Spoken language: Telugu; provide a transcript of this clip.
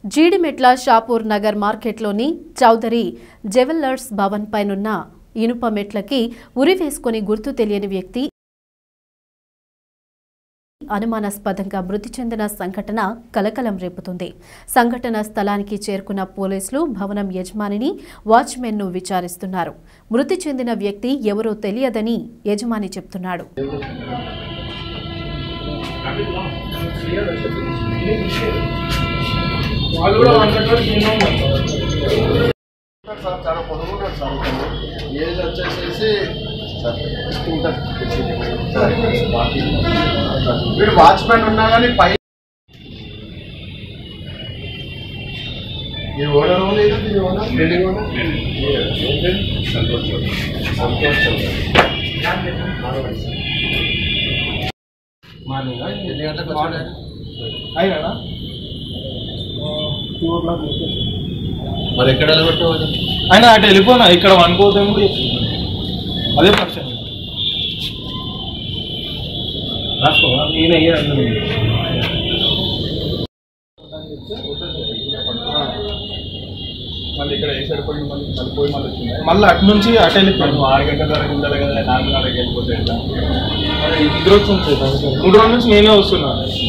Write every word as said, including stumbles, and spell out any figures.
జీడిమెట్ల షాపూర్ నగర్ మార్కెట్లోని చౌదరి జ్యువెలర్స్ భవన్ పైనున్న ఇనుప మెట్లకి ఉరివేసుకుని గుర్తు తెలియని వ్యక్తి అనుమానాస్పదంగా మృతి చెందిన సంఘటన కలకలం రేపుతుంది. సంఘటన స్థలానికి చేరుకున్న పోలీసులు భవనం యజమానిని వాచ్మెన్ను విచారిస్తున్నారు. మృతి చెందిన వ్యక్తి ఎవరో తెలియదని యజమాని చెప్తున్నాడు. ఏజ్ వచ్చేసేసి వీడు వాచ్మెన్ ఉన్నా కానీ పై మరి ఎక్కడ ఆయన అటు వెళ్ళిపోయినా ఇక్కడ అనుకోవద్దాం అదే పక్షం రాసుకో మళ్ళీ ఇక్కడ ఏ సైడ్ పోయి మళ్ళీ మళ్ళీ పోయి మళ్ళీ వచ్చింది మళ్ళీ అటు నుంచి అటు వెళ్ళిపోయాను ఆరు గంటల వరకు ఉండాలి కదా నాలుగున్నరకి వెళ్ళిపోతే నిద్ర వచ్చింది మూడు రోజుల నుంచి నేనే వస్తున్నాను.